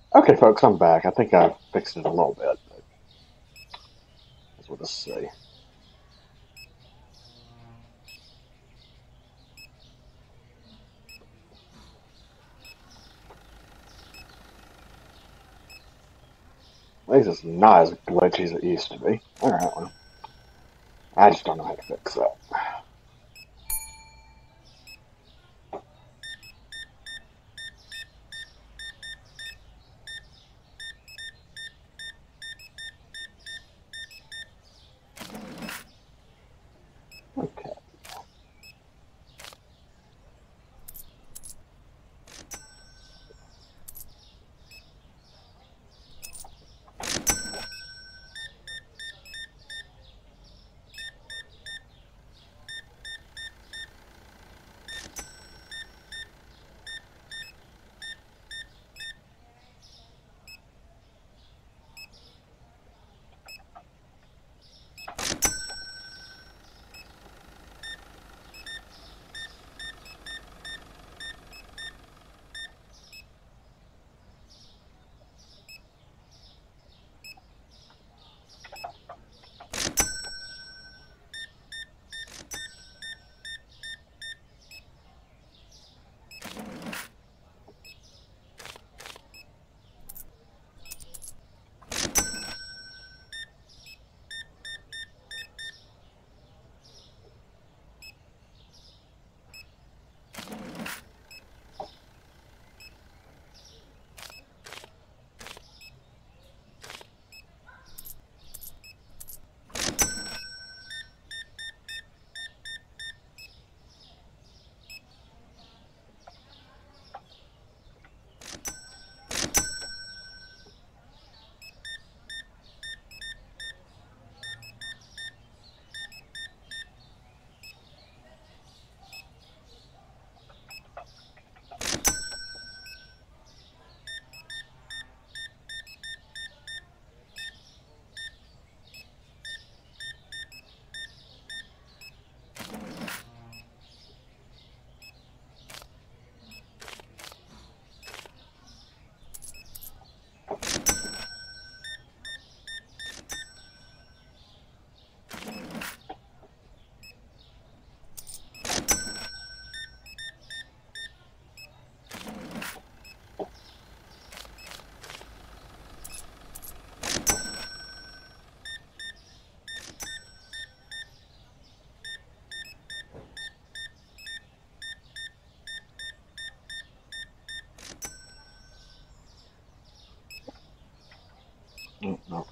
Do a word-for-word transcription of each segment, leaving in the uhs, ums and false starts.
Okay, folks, I'm back. I think I fixed it a little bit, but that's what this say. At least it's not as glitchy as it used to be. Alright, well, I just don't know how to fix that. Okay. Mm, no.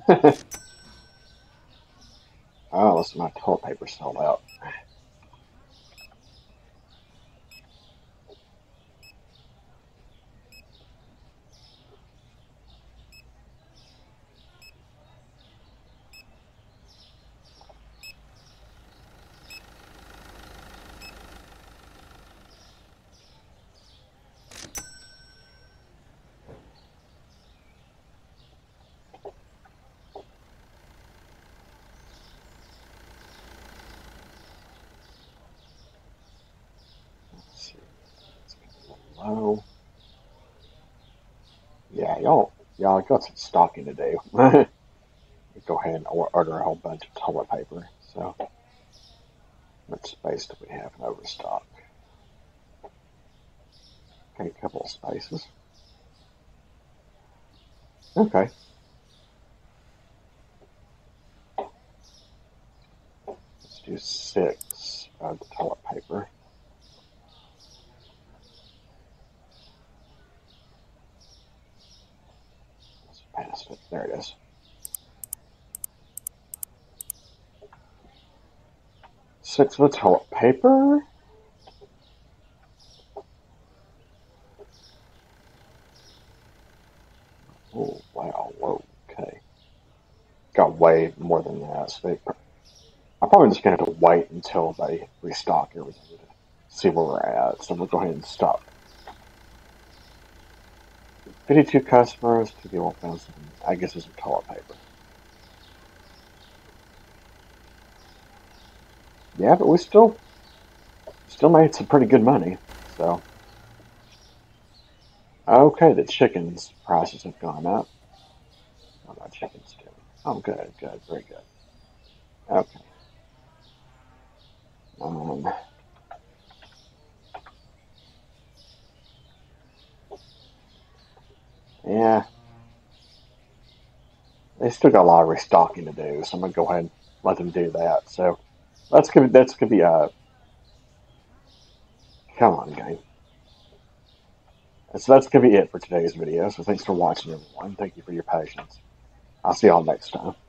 Oh, listen, my toilet paper sold out. Let's see. It's getting a little low. Yeah, y'all, y'all got some stocking to do. Go ahead and order a whole bunch of toilet paper. So, how much space do we have in overstock? Okay, a couple of spaces. Okay. Let's do six of the toilet paper. Let's pass it. There it is. Six of the toilet paper. Oh, wow. Whoa. Okay. Got way more than that. So they, I'm probably just going to have to wait until they restock everything to see where we're at. So we'll go ahead and stop. fifty-two customers to the old thousand. I guess it's some toilet paper. Yeah, but we still still made some pretty good money. So okay, the chickens prices have gone up. How about chickens doing? Oh, good, good, very good. Okay. Um, yeah, they still got a lot of restocking to do, so I'm gonna go ahead and let them do that. So that's gonna that's gonna be uh come on, game. So that's gonna be it for today's video. So thanks for watching, everyone. Thank you for your patience. I'll see y'all next time.